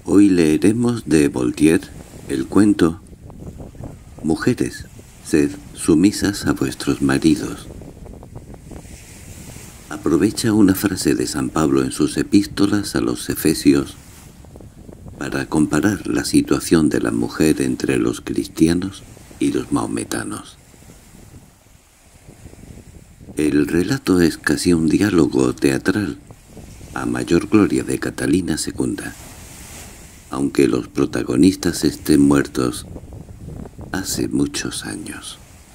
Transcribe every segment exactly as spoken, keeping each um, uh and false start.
Hoy leeremos de Voltaire el cuento «Mujeres, sed sumisas a vuestros maridos». Aprovecha una frase de San Pablo en sus epístolas a los Efesios para comparar la situación de la mujer entre los cristianos y los mahometanos. El relato es casi un diálogo teatral, a mayor gloria de Catalina segunda. Aunque los protagonistas estén muertos hace muchos años.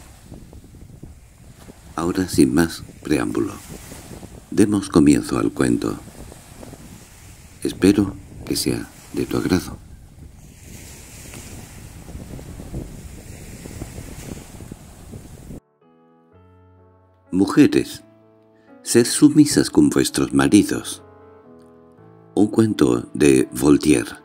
Ahora, sin más preámbulo, demos comienzo al cuento. Espero que sea de tu agrado. Mujeres, sed sumisas con vuestros maridos. Un cuento de Voltaire.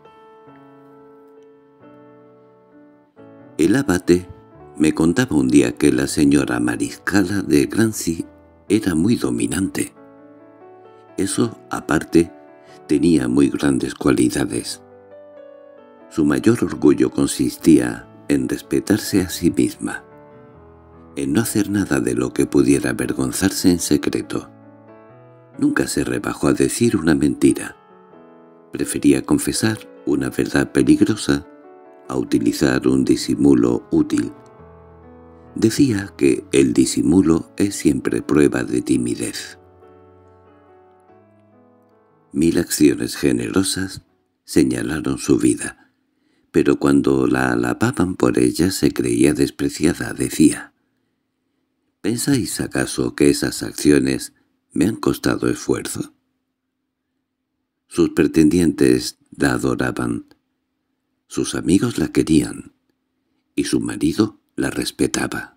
El abate me contaba un día que la señora Mariscala de Grancy era muy dominante. Eso, aparte, tenía muy grandes cualidades. Su mayor orgullo consistía en respetarse a sí misma, en no hacer nada de lo que pudiera avergonzarse en secreto. Nunca se rebajó a decir una mentira. Prefería confesar una verdad peligrosa a utilizar un disimulo útil. Decía que el disimulo es siempre prueba de timidez. Mil acciones generosas señalaron su vida, pero cuando la alababan por ella se creía despreciada. Decía: ¿pensáis acaso que esas acciones me han costado esfuerzo? Sus pretendientes la adoraban, sus amigos la querían, y su marido la respetaba.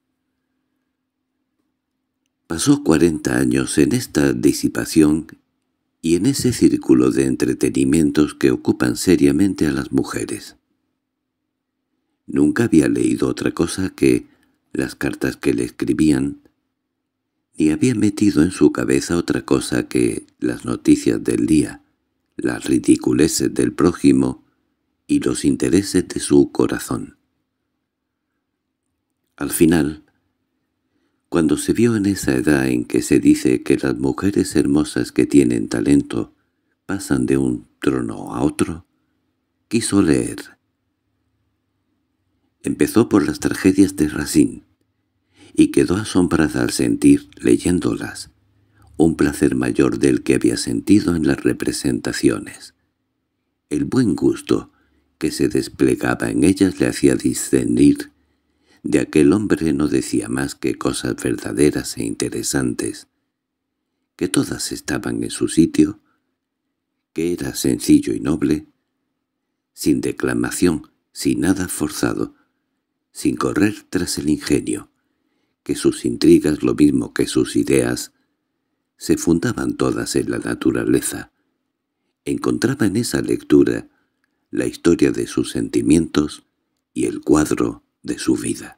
Pasó cuarenta años en esta disipación y en ese círculo de entretenimientos que ocupan seriamente a las mujeres. Nunca había leído otra cosa que las cartas que le escribían, ni había metido en su cabeza otra cosa que las noticias del día, las ridiculeces del prójimo y los intereses de su corazón. Al final, cuando se vio en esa edad en que se dice que las mujeres hermosas que tienen talento pasan de un trono a otro, quiso leer. Empezó por las tragedias de Racine, y quedó asombrada al sentir, leyéndolas, un placer mayor del que había sentido en las representaciones. El buen gusto que se desplegaba en ellas le hacía discernir de aquel hombre no decía más que cosas verdaderas e interesantes, que todas estaban en su sitio, que era sencillo y noble, sin declamación, sin nada forzado, sin correr tras el ingenio, que sus intrigas, lo mismo que sus ideas, se fundaban todas en la naturaleza. Encontraba en esa lectura la historia de sus sentimientos y el cuadro de su vida.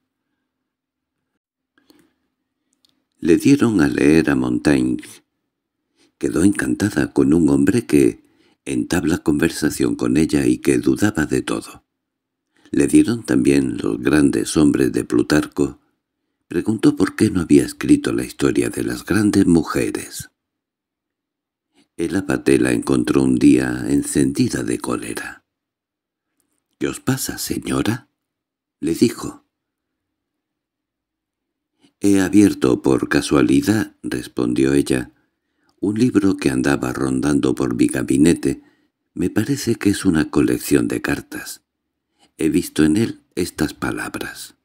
Le dieron a leer a Montaigne. Quedó encantada con un hombre que entabla conversación con ella y que dudaba de todo. Le dieron también los grandes hombres de Plutarco. Preguntó por qué no había escrito la historia de las grandes mujeres. El abate la encontró un día encendida de cólera. —¿Qué os pasa, señora? —le dijo. —He abierto por casualidad —respondió ella— un libro que andaba rondando por mi gabinete. Me parece que es una colección de cartas. He visto en él estas palabras: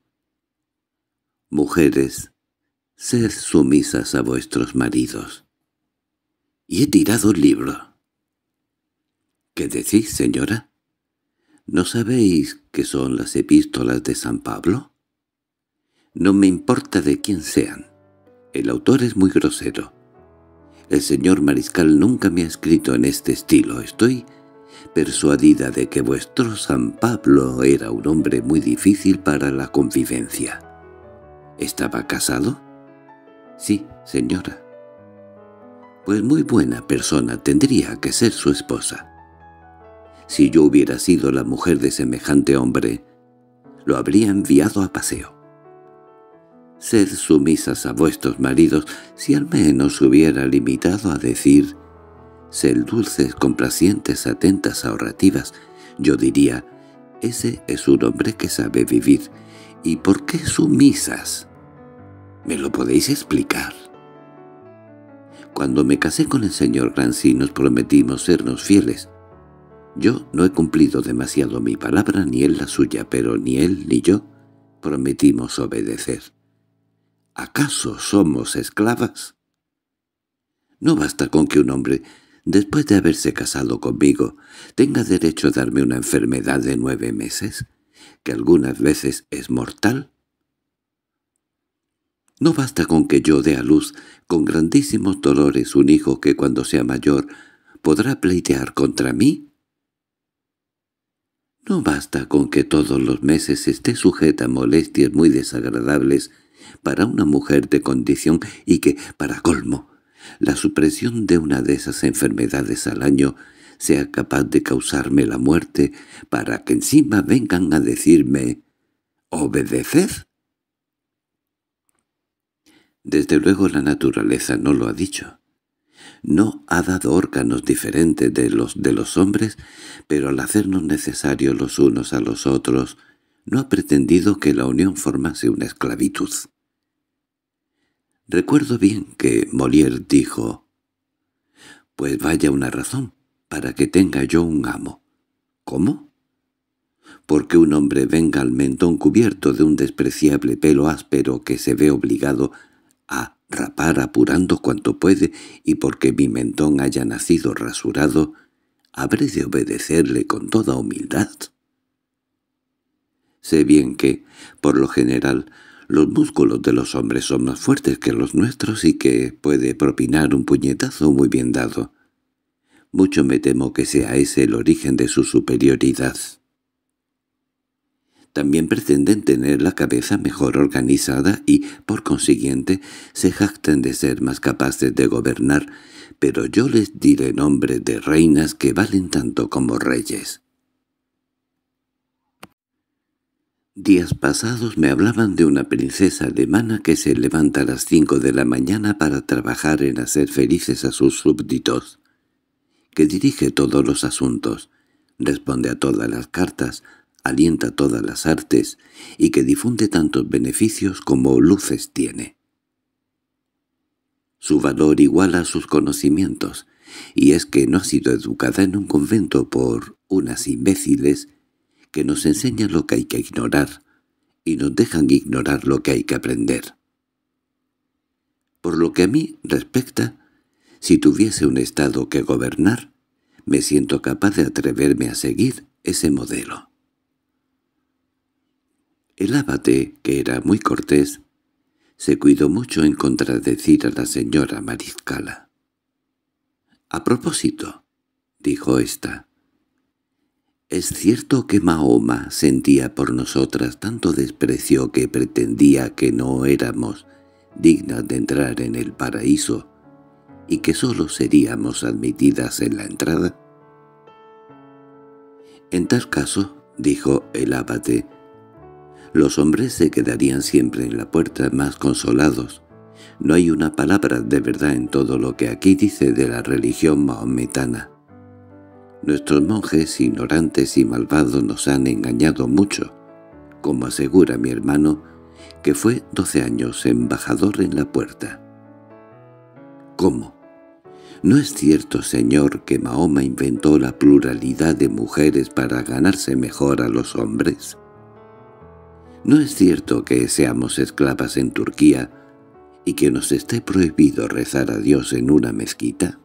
«Mujeres, sed sumisas a vuestros maridos». Y he tirado el libro. —¿Qué decís, señora? ¿No sabéis qué son las epístolas de San Pablo? No me importa de quién sean. El autor es muy grosero. El señor Mariscal nunca me ha escrito en este estilo. Estoy persuadida de que vuestro San Pablo era un hombre muy difícil para la convivencia. ¿Estaba casado? Sí, señora. Pues muy buena persona tendría que ser su esposa. Si yo hubiera sido la mujer de semejante hombre, lo habría enviado a paseo. Sed sumisas a vuestros maridos, si al menos hubiera limitado a decir, sed dulces, complacientes, atentas, ahorrativas, yo diría, ese es un hombre que sabe vivir. ¿Y por qué sumisas? ¿Me lo podéis explicar? Cuando me casé con el señor Grancy nos prometimos sernos fieles. Yo no he cumplido demasiado mi palabra ni él la suya, pero ni él ni yo prometimos obedecer. ¿Acaso somos esclavas? No basta con que un hombre, después de haberse casado conmigo, tenga derecho a darme una enfermedad de nueve meses, que algunas veces es mortal. No basta con que yo dé a luz con grandísimos dolores un hijo que cuando sea mayor podrá pleitear contra mí. No basta con que todos los meses esté sujeta a molestias muy desagradables para una mujer de condición y que, para colmo, la supresión de una de esas enfermedades al año sea capaz de causarme la muerte para que encima vengan a decirme «¿obedeced?» Desde luego la naturaleza no lo ha dicho. No ha dado órganos diferentes de los de los hombres, pero al hacernos necesarios los unos a los otros, no ha pretendido que la unión formase una esclavitud. Recuerdo bien que Molière dijo, «Pues vaya una razón para que tenga yo un amo». ¿Cómo? Porque un hombre venga al mentón cubierto de un despreciable pelo áspero que se ve obligado a rapar apurando cuanto puede, y porque mi mentón haya nacido rasurado, ¿habré de obedecerle con toda humildad? Sé bien que, por lo general, los músculos de los hombres son más fuertes que los nuestros y que puede propinar un puñetazo muy bien dado. Mucho me temo que sea ese el origen de su superioridad. También pretenden tener la cabeza mejor organizada y, por consiguiente, se jactan de ser más capaces de gobernar, pero yo les diré nombres de reinas que valen tanto como reyes. Días pasados me hablaban de una princesa alemana que se levanta a las cinco de la mañana para trabajar en hacer felices a sus súbditos, que dirige todos los asuntos, responde a todas las cartas, alienta todas las artes y que difunde tantos beneficios como luces tiene. Su valor iguala a sus conocimientos, y es que no ha sido educada en un convento por unas imbéciles que nos enseñan lo que hay que ignorar y nos dejan ignorar lo que hay que aprender. Por lo que a mí respecta, si tuviese un estado que gobernar, me siento capaz de atreverme a seguir ese modelo. El abate, que era muy cortés, se cuidó mucho en contradecir a la señora mariscala. «A propósito», dijo ésta, «es cierto que Mahoma sentía por nosotras tanto desprecio que pretendía que no éramos dignas de entrar en el paraíso y que sólo seríamos admitidas en la entrada». «En tal caso», dijo el abate, «los hombres se quedarían siempre en la puerta más consolados. No hay una palabra de verdad en todo lo que aquí dice de la religión mahometana. Nuestros monjes ignorantes y malvados nos han engañado mucho, como asegura mi hermano, que fue doce años embajador en la puerta». «¿Cómo? ¿No es cierto, señor, que Mahoma inventó la pluralidad de mujeres para ganarse mejor a los hombres? ¿No es cierto que seamos esclavas en Turquía y que nos esté prohibido rezar a Dios en una mezquita?»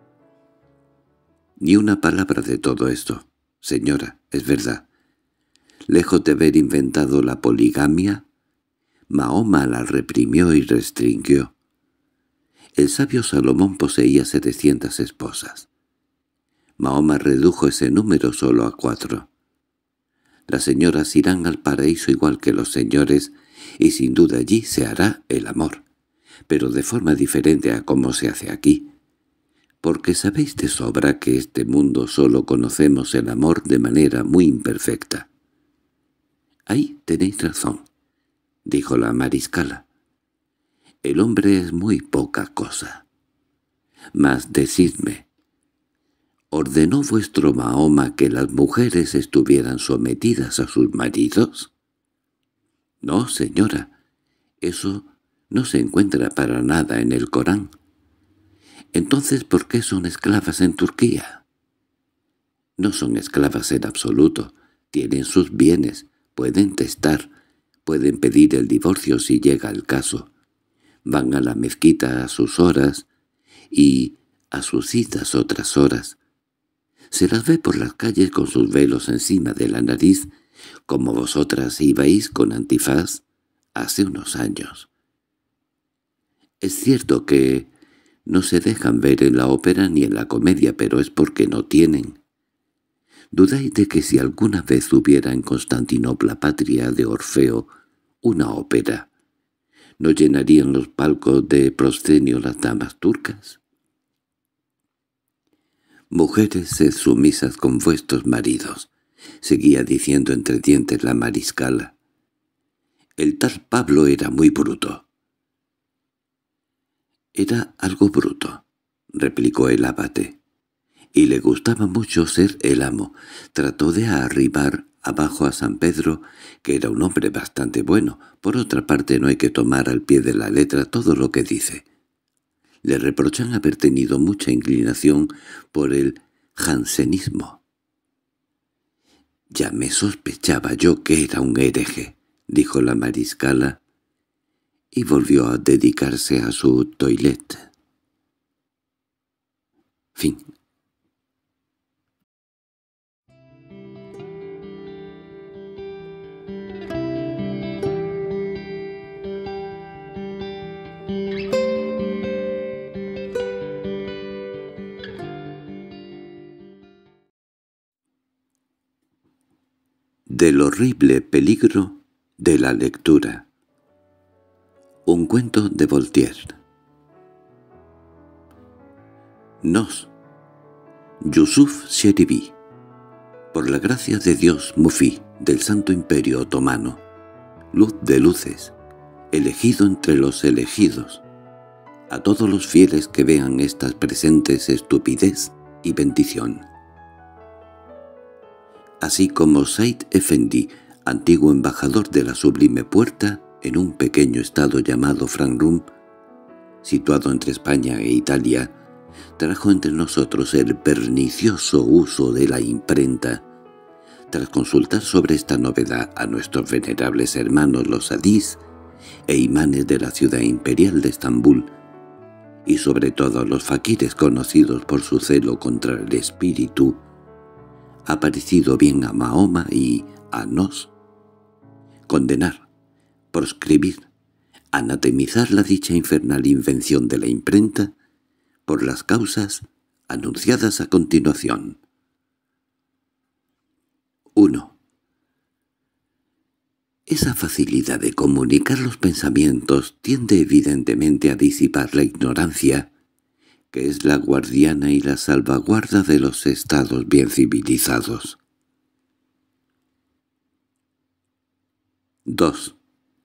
«Ni una palabra de todo esto, señora, es verdad. Lejos de haber inventado la poligamia, Mahoma la reprimió y restringió. El sabio Salomón poseía setecientas esposas. Mahoma redujo ese número solo a cuatro. Las señoras irán al paraíso igual que los señores, y sin duda allí se hará el amor, pero de forma diferente a como se hace aquí. porque sabéis de sobra que este mundo solo conocemos el amor de manera muy imperfecta. —Ahí tenéis razón —dijo la mariscala—. El hombre es muy poca cosa. Mas decidme, ¿ordenó vuestro Mahoma que las mujeres estuvieran sometidas a sus maridos? —No, señora, eso no se encuentra para nada en el Corán. —Entonces, ¿por qué son esclavas en Turquía? —No son esclavas en absoluto. Tienen sus bienes, pueden testar, pueden pedir el divorcio si llega el caso. Van a la mezquita a sus horas y a sus citas otras horas. Se las ve por las calles con sus velos encima de la nariz, como vosotras ibais con antifaz hace unos años. Es cierto que no se dejan ver en la ópera ni en la comedia, pero es porque no tienen. ¿Dudáis de que si alguna vez hubiera en Constantinopla, patria de Orfeo, una ópera, no llenarían los palcos de proscenio las damas turcas? «Mujeres, sed sumisas con vuestros maridos», seguía diciendo entre dientes la mariscala. «El tal Pablo era muy bruto». «Era algo bruto», replicó el abate, «y le gustaba mucho ser el amo. Trató de arribar abajo a San Pedro, que era un hombre bastante bueno. Por otra parte, no hay que tomar al pie de la letra todo lo que dice. Le reprochan haber tenido mucha inclinación por el jansenismo». «Ya me sospechaba yo que era un hereje», dijo la mariscala, y volvió a dedicarse a su toilette. Fin. Del horrible peligro de la lectura. Un cuento de Voltaire. Nos. Yusuf Cheribi. Por la gracia de Dios Mufí, del Santo Imperio Otomano, luz de luces, elegido entre los elegidos, a todos los fieles que vean estas presentes estupidez y bendición. Así como Said Effendi, antiguo embajador de la Sublime Puerta, en un pequeño estado llamado Franrum, situado entre España e Italia, trajo entre nosotros el pernicioso uso de la imprenta. Tras consultar sobre esta novedad a nuestros venerables hermanos los hadís e imanes de la ciudad imperial de Estambul, y sobre todo a los faquires conocidos por su celo contra el espíritu, ha parecido bien a Mahoma y a nos condenar, proscribir, anatemizar la dicha infernal invención de la imprenta por las causas anunciadas a continuación. uno. Esa facilidad de comunicar los pensamientos tiende evidentemente a disipar la ignorancia, que es la guardiana y la salvaguarda de los estados bien civilizados. dos.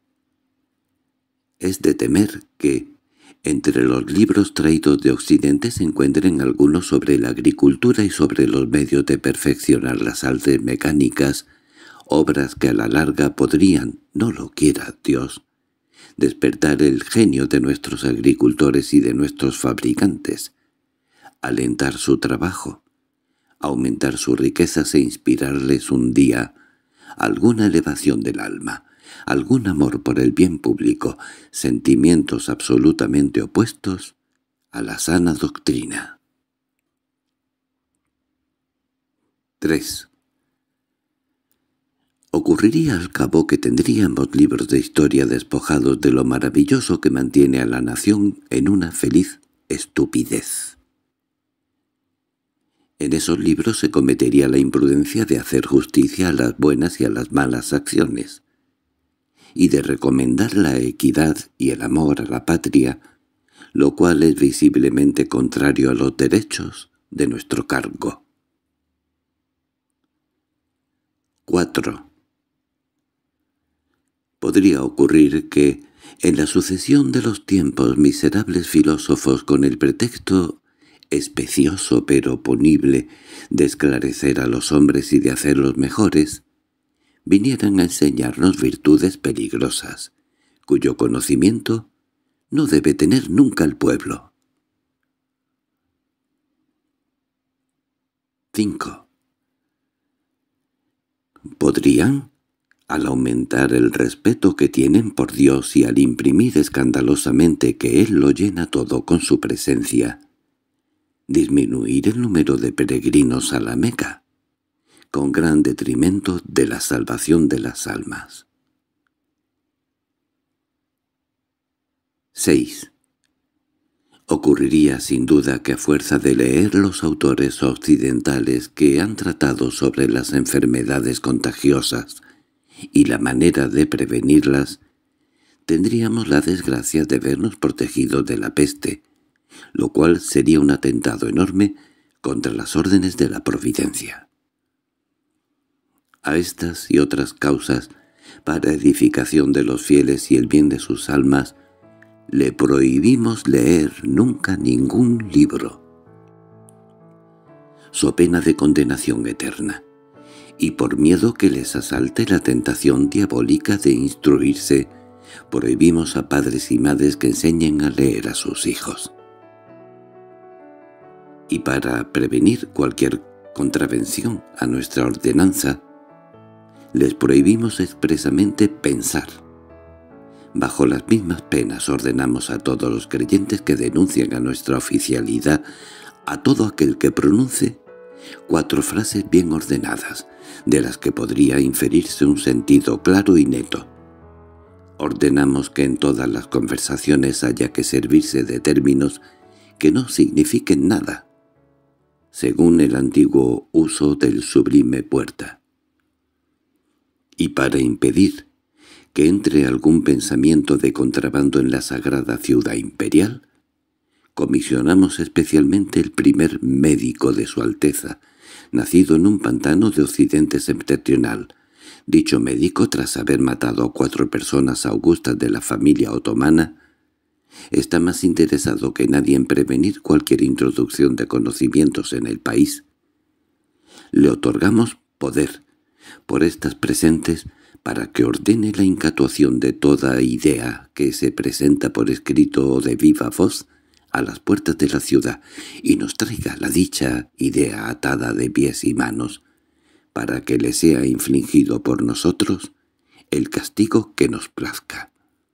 Es de temer que, entre los libros traídos de Occidente se encuentren algunos sobre la agricultura y sobre los medios de perfeccionar las artes mecánicas, obras que a la larga podrían, no lo quiera Dios, despertar el genio de nuestros agricultores y de nuestros fabricantes, alentar su trabajo, aumentar sus riquezas e inspirarles un día alguna elevación del alma, algún amor por el bien público, sentimientos absolutamente opuestos a la sana doctrina. tres. Ocurriría al cabo que tendríamos libros de historia despojados de lo maravilloso que mantiene a la nación en una feliz estupidez. En esos libros se cometería la imprudencia de hacer justicia a las buenas y a las malas acciones, y de recomendar la equidad y el amor a la patria, lo cual es visiblemente contrario a los derechos de nuestro cargo. cuatro. Podría ocurrir que, en la sucesión de los tiempos, miserables filósofos, con el pretexto especioso pero punible de esclarecer a los hombres y de hacerlos mejores, vinieran a enseñarnos virtudes peligrosas, cuyo conocimiento no debe tener nunca el pueblo. cinco. ¿Podrían, al aumentar el respeto que tienen por Dios y al imprimir escandalosamente que Él lo llena todo con su presencia, disminuir el número de peregrinos a la Meca, con gran detrimento de la salvación de las almas? seis. Ocurriría sin duda que a fuerza de leer los autores occidentales que han tratado sobre las enfermedades contagiosas y la manera de prevenirlas, tendríamos la desgracia de vernos protegidos de la peste, lo cual sería un atentado enorme contra las órdenes de la providencia. A estas y otras causas, para edificación de los fieles y el bien de sus almas, le prohibimos leer nunca ningún libro, so pena de condenación eterna, y por miedo que les asalte la tentación diabólica de instruirse, prohibimos a padres y madres que enseñen a leer a sus hijos. Y para prevenir cualquier contravención a nuestra ordenanza, les prohibimos expresamente pensar. Bajo las mismas penas ordenamos a todos los creyentes que denuncien a nuestra oficialidad a todo aquel que pronuncie cuatro frases bien ordenadas, de las que podría inferirse un sentido claro y neto. Ordenamos que en todas las conversaciones haya que servirse de términos que no signifiquen nada, según el antiguo uso del sublime puerta. Y para impedir que entre algún pensamiento de contrabando en la sagrada ciudad imperial, comisionamos especialmente el primer médico de Su Alteza, nacido en un pantano de Occidente septentrional. Dicho médico, tras haber matado a cuatro personas augustas de la familia otomana, está más interesado que nadie en prevenir cualquier introducción de conocimientos en el país. Le otorgamos poder por estas presentes para que ordene la incatuación de toda idea que se presenta por escrito o de viva voz a las puertas de la ciudad y nos traiga la dicha idea atada de pies y manos, para que le sea infligido por nosotros el castigo que nos plazca.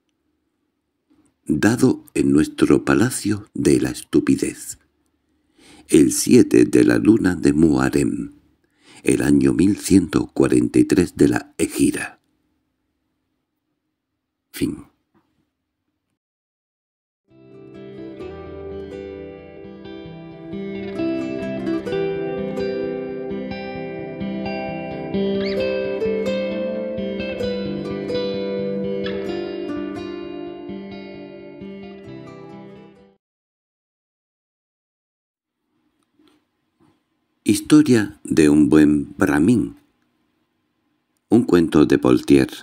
Dado en nuestro palacio de la estupidez, el siete de la luna de Muharem, el año mil ciento cuarenta y tres de la Egira. Fin. Historia de un buen brahmin. Un cuento de Voltaire.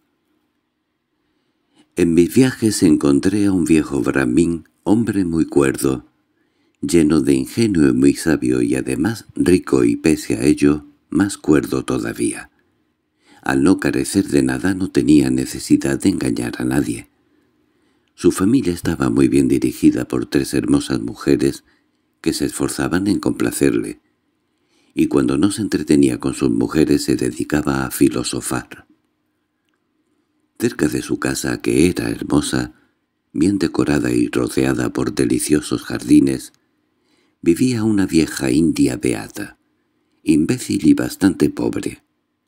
En mis viajes encontré a un viejo brahmin, hombre muy cuerdo, lleno de ingenio y muy sabio, y además rico y pese a ello más cuerdo todavía. Al no carecer de nada no tenía necesidad de engañar a nadie. Su familia estaba muy bien dirigida por tres hermosas mujeres que se esforzaban en complacerle, y cuando no se entretenía con sus mujeres se dedicaba a filosofar. Cerca de su casa, que era hermosa, bien decorada y rodeada por deliciosos jardines, vivía una vieja india beata, imbécil y bastante pobre.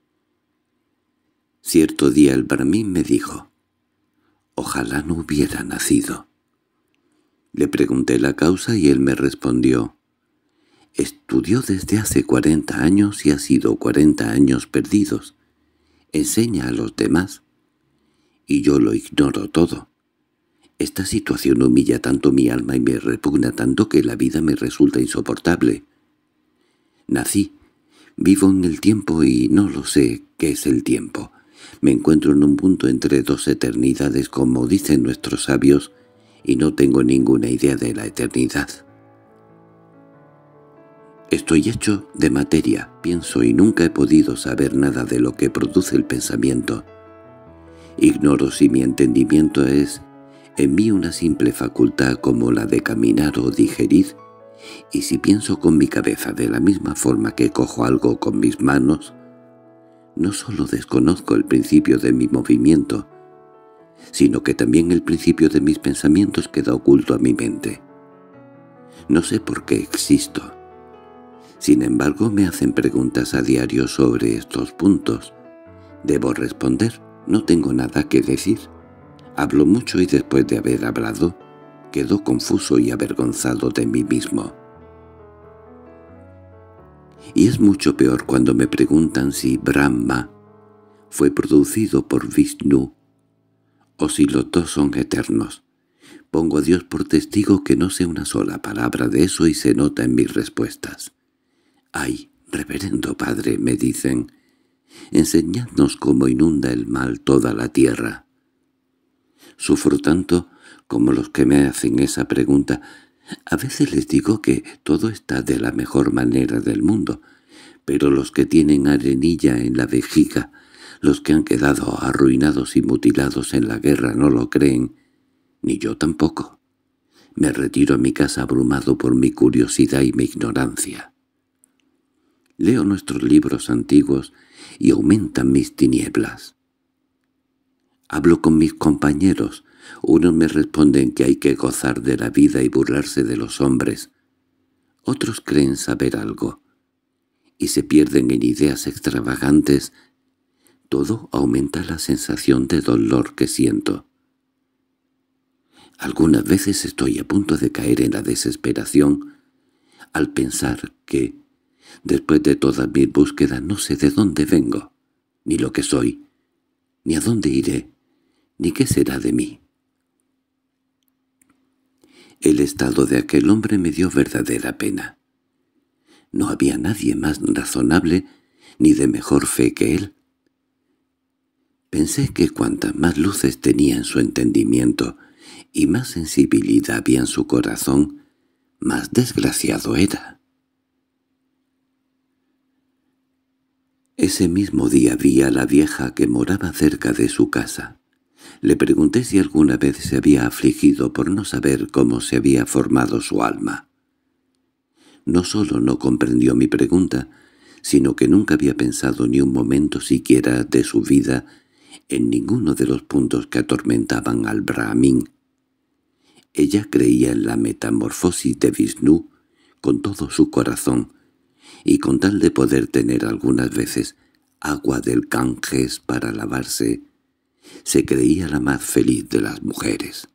Cierto día el brahmin me dijo: «Ojalá no hubiera nacido». Le pregunté la causa y él me respondió: «Estudió desde hace cuarenta años y ha sido cuarenta años perdidos. Enseña a los demás, y yo lo ignoro todo. Esta situación humilla tanto mi alma y me repugna tanto que la vida me resulta insoportable. Nací, vivo en el tiempo y no lo sé qué es el tiempo. Me encuentro en un punto entre dos eternidades, como dicen nuestros sabios, y no tengo ninguna idea de la eternidad. Estoy hecho de materia, pienso y nunca he podido saber nada de lo que produce el pensamiento. Ignoro si mi entendimiento es en mí una simple facultad como la de caminar o digerir, y si pienso con mi cabeza de la misma forma que cojo algo con mis manos, no solo desconozco el principio de mi movimiento, sino que también el principio de mis pensamientos queda oculto a mi mente. No sé por qué existo. Sin embargo, me hacen preguntas a diario sobre estos puntos. Debo responder, no tengo nada que decir. Hablo mucho y después de haber hablado, quedo confuso y avergonzado de mí mismo. Y es mucho peor cuando me preguntan si Brahma fue producido por Vishnu o si los dos son eternos. Pongo a Dios por testigo que no sé una sola palabra de eso y se nota en mis respuestas. «Ay, reverendo padre», me dicen, «enseñadnos cómo inunda el mal toda la tierra». Sufro tanto como los que me hacen esa pregunta. A veces les digo que todo está de la mejor manera del mundo, pero los que tienen arenilla en la vejiga, los que han quedado arruinados y mutilados en la guerra no lo creen, ni yo tampoco. Me retiro a mi casa abrumado por mi curiosidad y mi ignorancia. Leo nuestros libros antiguos y aumentan mis tinieblas. Hablo con mis compañeros. Unos me responden que hay que gozar de la vida y burlarse de los hombres. Otros creen saber algo, y se pierden en ideas extravagantes. Todo aumenta la sensación de dolor que siento. Algunas veces estoy a punto de caer en la desesperación al pensar que, después de todas mis búsquedas, no sé de dónde vengo, ni lo que soy, ni a dónde iré, ni qué será de mí. El estado de aquel hombre me dio verdadera pena. No había nadie más razonable ni de mejor fe que él. Pensé que cuantas más luces tenía en su entendimiento y más sensibilidad había en su corazón, más desgraciado era. Ese mismo día vi a la vieja que moraba cerca de su casa. Le pregunté si alguna vez se había afligido por no saber cómo se había formado su alma. No solo no comprendió mi pregunta, sino que nunca había pensado ni un momento siquiera de su vida en ninguno de los puntos que atormentaban al Brahmin. Ella creía en la metamorfosis de Vishnu con todo su corazón, y con tal de poder tener algunas veces agua del Ganges para lavarse, se creía la más feliz de las mujeres.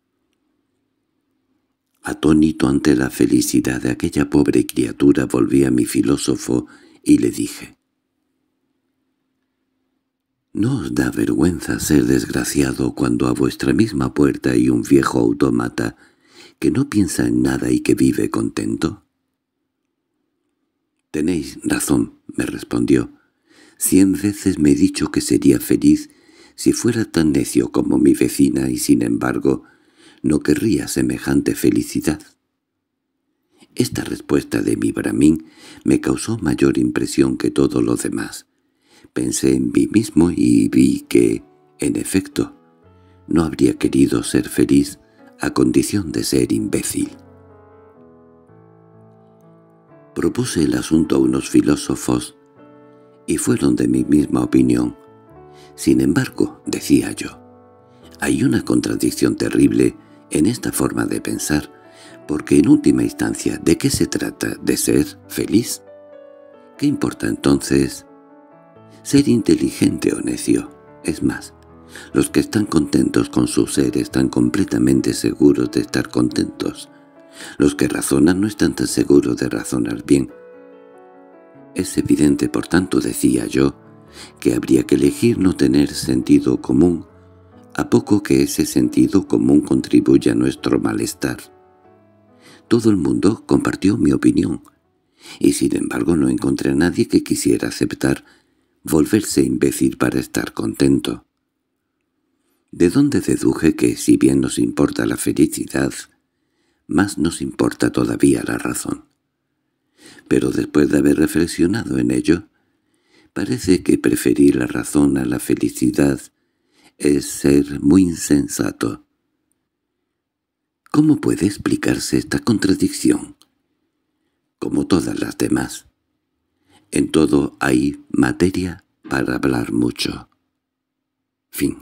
Atónito ante la felicidad de aquella pobre criatura, volví a mi filósofo y le dije: «¿No os da vergüenza ser desgraciado cuando a vuestra misma puerta hay un viejo autómata que no piensa en nada y que vive contento?» «Tenéis razón», me respondió. «Cien veces me he dicho que sería feliz si fuera tan necio como mi vecina y sin embargo no querría semejante felicidad». Esta respuesta de mi Brahmin me causó mayor impresión que todo lo demás. Pensé en mí mismo y vi que, en efecto, no habría querido ser feliz a condición de ser imbécil. Propuse el asunto a unos filósofos y fueron de mi misma opinión. Sin embargo, decía yo, hay una contradicción terrible en esta forma de pensar, porque en última instancia, ¿de qué se trata? ¿De ser feliz? ¿Qué importa entonces ser inteligente o necio? Es más, los que están contentos con su ser están completamente seguros de estar contentos. Los que razonan no están tan seguros de razonar bien. Es evidente, por tanto, decía yo, que habría que elegir no tener sentido común a poco que ese sentido común contribuya a nuestro malestar. Todo el mundo compartió mi opinión, y sin embargo no encontré a nadie que quisiera aceptar volverse imbécil para estar contento. De donde deduje que, si bien nos importa la felicidad, más nos importa todavía la razón. Pero después de haber reflexionado en ello, parece que preferir la razón a la felicidad es ser muy insensato. ¿Cómo puede explicarse esta contradicción? Como todas las demás. En todo hay materia para hablar mucho. Fin.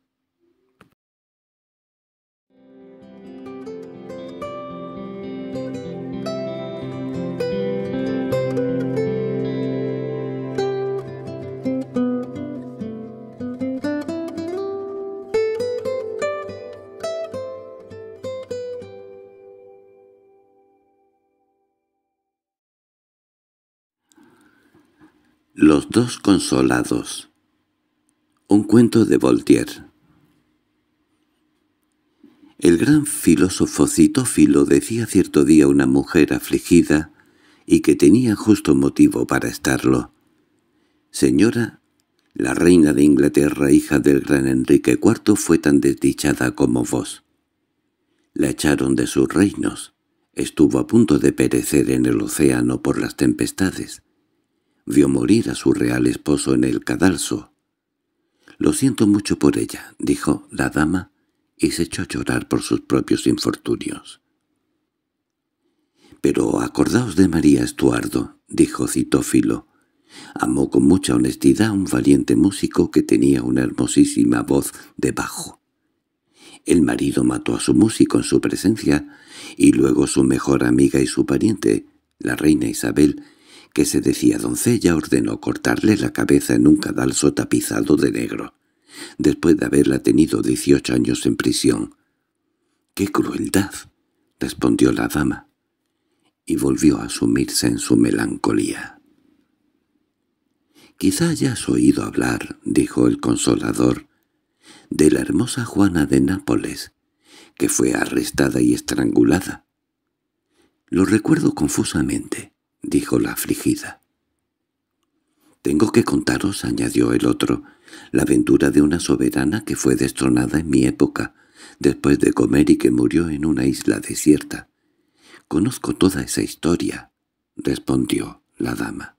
Los dos consolados. Un cuento de Voltaire. El gran filósofo Citófilo decía cierto día a una mujer afligida, y que tenía justo motivo para estarlo: «Señora, la reina de Inglaterra, hija del gran Enrique cuarto, fue tan desdichada como vos. La echaron de sus reinos, estuvo a punto de perecer en el océano por las tempestades. Vio morir a su real esposo en el cadalso. «Lo siento mucho por ella», dijo la dama, y se echó a llorar por sus propios infortunios. «Pero acordaos de María Estuardo», dijo Citófilo. «Amó con mucha honestidad a un valiente músico que tenía una hermosísima voz de bajo. El marido mató a su músico en su presencia, y luego su mejor amiga y su pariente, la reina Isabel, que se decía doncella, ordenó cortarle la cabeza en un cadalso tapizado de negro, después de haberla tenido dieciocho años en prisión». «¡Qué crueldad!», respondió la dama, y volvió a sumirse en su melancolía. «Quizá hayas oído hablar», dijo el consolador, «de la hermosa Juana de Nápoles, que fue arrestada y estrangulada». «Lo recuerdo confusamente», dijo la afligida. «Tengo que contaros», añadió el otro, «la aventura de una soberana que fue destronada en mi época, después de comer, y que murió en una isla desierta». «Conozco toda esa historia», respondió la dama.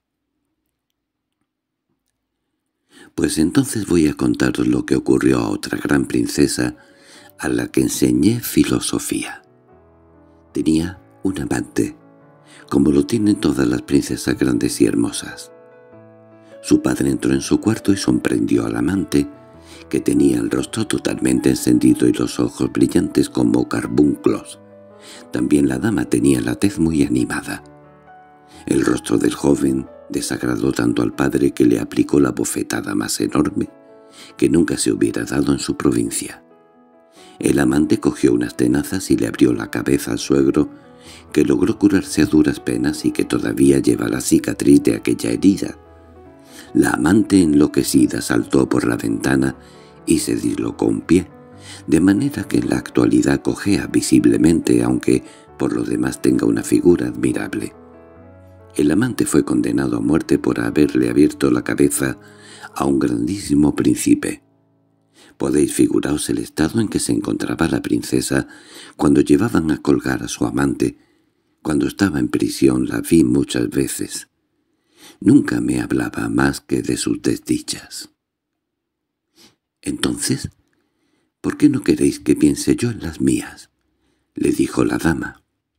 «Pues entonces voy a contaros lo que ocurrió a otra gran princesa a la que enseñé filosofía. Tenía un amante, como lo tienen todas las princesas grandes y hermosas. Su padre entró en su cuarto y sorprendió al amante, que tenía el rostro totalmente encendido y los ojos brillantes como carbunclos. También la dama tenía la tez muy animada. El rostro del joven desagradó tanto al padre, que le aplicó la bofetada más enorme que nunca se hubiera dado en su provincia. El amante cogió unas tenazas y le abrió la cabeza al suegro, que logró curarse a duras penas y que todavía lleva la cicatriz de aquella herida. La amante, enloquecida, saltó por la ventana y se dislocó un pie, de manera que en la actualidad cojea visiblemente, aunque por lo demás tenga una figura admirable. El amante fue condenado a muerte por haberle abierto la cabeza a un grandísimo príncipe. Podéis figuraros el estado en que se encontraba la princesa cuando llevaban a colgar a su amante. Cuando estaba en prisión la vi muchas veces. Nunca me hablaba más que de sus desdichas». «Entonces, ¿por qué no queréis que piense yo en las mías?», le dijo la dama.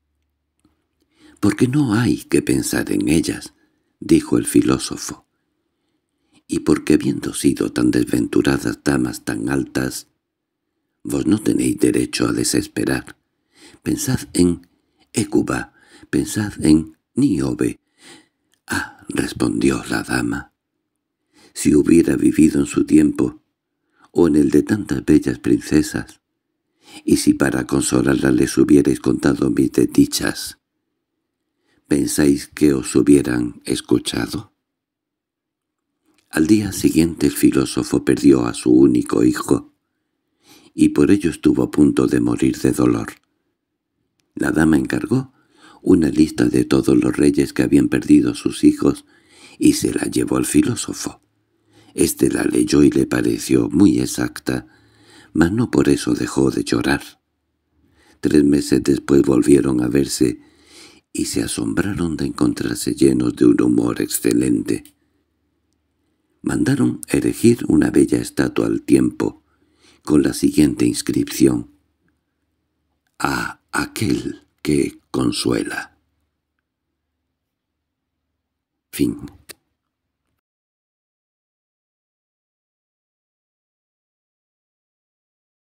«Porque no hay que pensar en ellas», dijo el filósofo. «Y porque habiendo sido tan desventuradas damas tan altas, vos no tenéis derecho a desesperar. Pensad en Hécuba, pensad en Níobe». «Ah», respondió la dama, «si hubiera vivido en su tiempo, o en el de tantas bellas princesas, y si para consolarla les hubierais contado mis desdichas, ¿pensáis que os hubieran escuchado?». Al día siguiente el filósofo perdió a su único hijo, y por ello estuvo a punto de morir de dolor. La dama encargó una lista de todos los reyes que habían perdido sus hijos y se la llevó al filósofo. Este la leyó y le pareció muy exacta, mas no por eso dejó de llorar. Tres meses después volvieron a verse y se asombraron de encontrarse llenos de un humor excelente. Mandaron erigir una bella estatua al tiempo, con la siguiente inscripción: «A aquel que consuela». Fin.